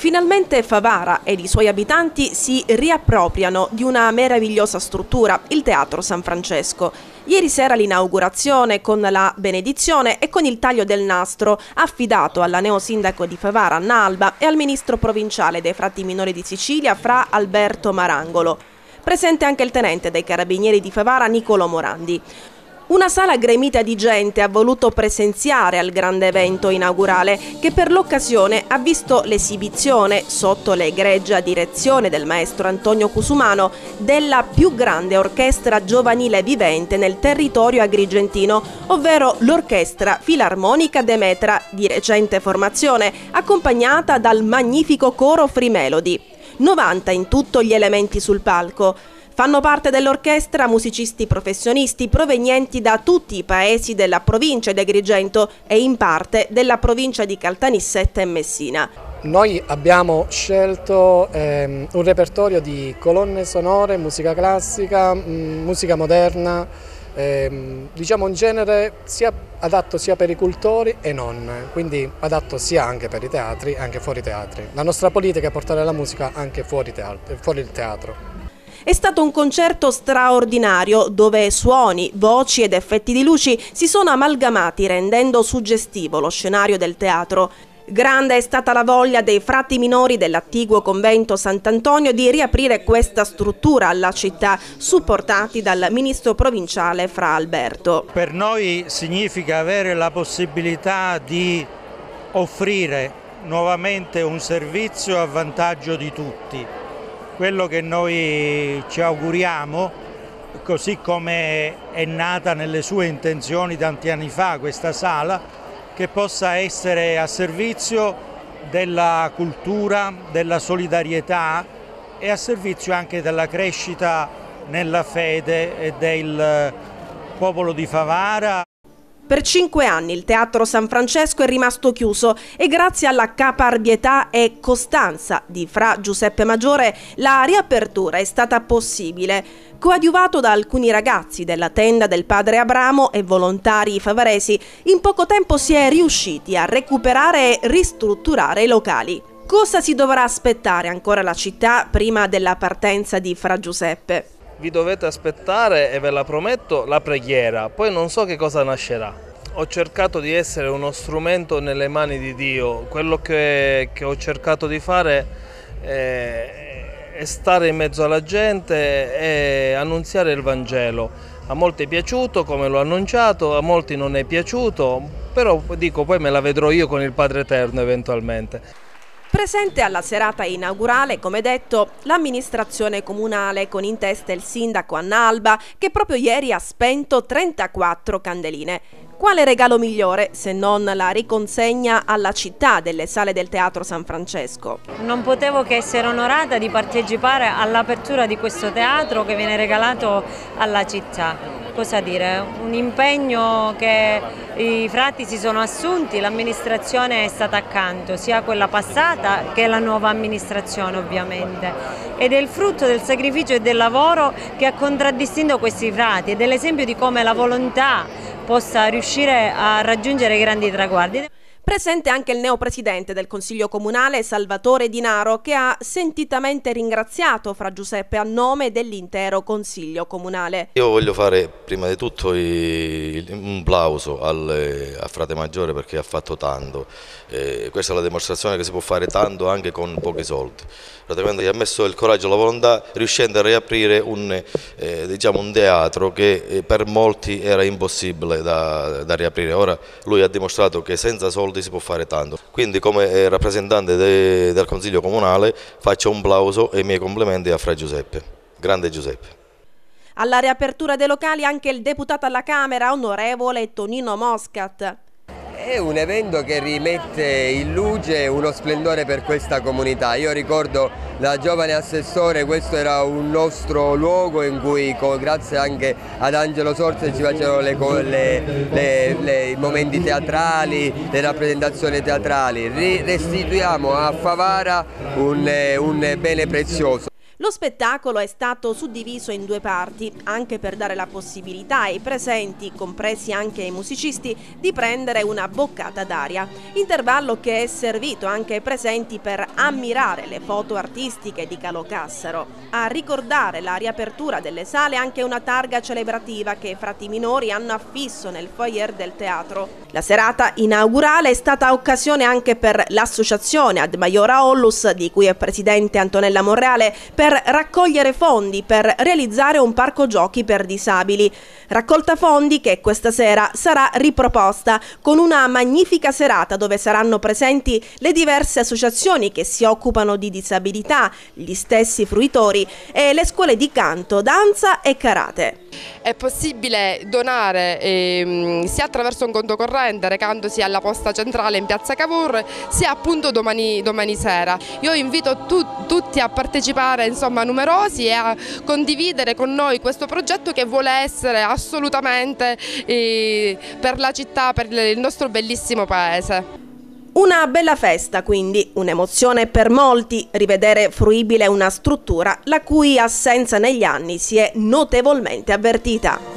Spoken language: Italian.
Finalmente Favara ed i suoi abitanti si riappropriano di una meravigliosa struttura, il Teatro San Francesco. Ieri sera l'inaugurazione con la benedizione e con il taglio del nastro affidato alla neosindaco di Favara Anna Alba e al ministro provinciale dei Frati Minori di Sicilia Fra Alberto Marangolo. Presente anche il tenente dei Carabinieri di Favara Nicolò Morandi. Una sala gremita di gente ha voluto presenziare al grande evento inaugurale che per l'occasione ha visto l'esibizione, sotto l'egregia direzione del maestro Antonio Cusumano, della più grande orchestra giovanile vivente nel territorio agrigentino, ovvero l'Orchestra Filarmonica Demetra, di recente formazione, accompagnata dal magnifico coro Free Melody. 90 in tutto gli elementi sul palco. Fanno parte dell'orchestra musicisti professionisti provenienti da tutti i paesi della provincia di Agrigento e in parte della provincia di Caltanissetta e Messina. Noi abbiamo scelto un repertorio di colonne sonore, musica classica, musica moderna, diciamo un genere adatto sia per i cultori e non, quindi adatto sia anche per i teatri e anche fuori i teatri. La nostra politica è portare la musica anche fuori il teatro. È stato un concerto straordinario dove suoni, voci ed effetti di luci si sono amalgamati rendendo suggestivo lo scenario del teatro. Grande è stata la voglia dei frati minori dell'attiguo convento Sant'Antonio di riaprire questa struttura alla città, supportati dal ministro provinciale Fra Alberto. Per noi significa avere la possibilità di offrire nuovamente un servizio a vantaggio di tutti. Quello che noi ci auguriamo, così come è nata nelle sue intenzioni tanti anni fa questa sala, che possa essere a servizio della cultura, della solidarietà e a servizio anche della crescita nella fede e del popolo di Favara. Per 5 anni il Teatro San Francesco è rimasto chiuso e grazie alla caparbietà e costanza di Fra Giuseppe Maggiore la riapertura è stata possibile. Coadiuvato da alcuni ragazzi della tenda del padre Abramo e volontari favaresi, in poco tempo si è riusciti a recuperare e ristrutturare i locali. Cosa si dovrà aspettare ancora la città prima della partenza di Fra Giuseppe? Vi dovete aspettare, e ve la prometto, la preghiera, poi non so che cosa nascerà. Ho cercato di essere uno strumento nelle mani di Dio, quello che ho cercato di fare è stare in mezzo alla gente e annunziare il Vangelo. A molti è piaciuto come l'ho annunciato, a molti non è piaciuto, però dico poi me la vedrò io con il Padre Eterno eventualmente. Presente alla serata inaugurale, come detto, l'amministrazione comunale con in testa il sindaco Anna Alba che proprio ieri ha spento 34 candeline. Quale regalo migliore se non la riconsegna alla città delle sale del Teatro San Francesco? Non potevo che essere onorata di partecipare all'apertura di questo teatro che viene regalato alla città. Cosa dire? Un impegno che i frati si sono assunti, l'amministrazione è stata accanto, sia quella passata che la nuova amministrazione ovviamente. Ed è il frutto del sacrificio e del lavoro che ha contraddistinto questi frati ed è l'esempio di come la volontà possa riuscire a raggiungere grandi traguardi. Presente anche il neopresidente del Consiglio Comunale Salvatore Dinaro che ha sentitamente ringraziato Fra Giuseppe a nome dell'intero Consiglio Comunale. Io voglio fare prima di tutto un plauso a Frate Maggiore perché ha fatto tanto. Questa è la dimostrazione che si può fare tanto anche con pochi soldi. Praticamente ha messo il coraggio e la volontà riuscendo a riaprire un teatro che per molti era impossibile da riaprire. Ora lui ha dimostrato che senza soldi si può fare tanto. Quindi come rappresentante del Consiglio Comunale faccio un plauso e i miei complimenti a Fra Giuseppe. Grande Giuseppe. Alla riapertura dei locali anche il deputato alla Camera, onorevole Tonino Moscat. È un evento che rimette in luce uno splendore per questa comunità. Io ricordo da giovane assessore, questo era un nostro luogo in cui grazie anche ad Angelo Sorte ci facevano i momenti teatrali, le rappresentazioni teatrali. Restituiamo a Favara un bene prezioso. Lo spettacolo è stato suddiviso in 2 parti, anche per dare la possibilità ai presenti, compresi anche i musicisti, di prendere una boccata d'aria. Intervallo che è servito anche ai presenti per ammirare le foto artistiche di Calò Cassaro. A ricordare la riapertura delle sale anche una targa celebrativa che i frati minori hanno affisso nel foyer del teatro. La serata inaugurale è stata occasione anche per l'associazione Ad Maiora Ollus, di cui è presidente Antonella Monreale, per raccogliere fondi per realizzare un parco giochi per disabili. Raccolta fondi che questa sera sarà riproposta con una magnifica serata dove saranno presenti le diverse associazioni che si occupano di disabilità, gli stessi fruitori e le scuole di canto, danza e karate. È possibile donare sia attraverso un conto corrente recandosi alla posta centrale in piazza Cavour, sia appunto domani sera. Io invito tutti a partecipare, insomma numerosi, e a condividere con noi questo progetto che vuole essere assolutamente per la città, per il nostro bellissimo paese. Una bella festa quindi, un'emozione per molti, rivedere fruibile una struttura la cui assenza negli anni si è notevolmente avvertita.